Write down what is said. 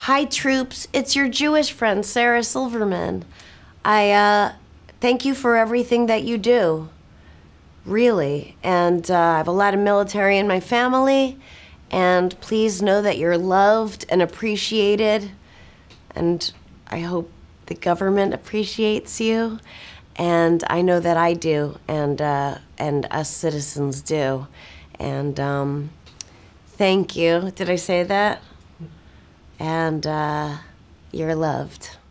Hi, troops. It's your Jewish friend, Sarah Silverman. I thank you for everything that you do, really. And I have a lot of military in my family, and please know that you're loved and appreciated. And I hope the government appreciates you. And I know that I do, and us citizens do. And thank you. Did I say that? And you're loved.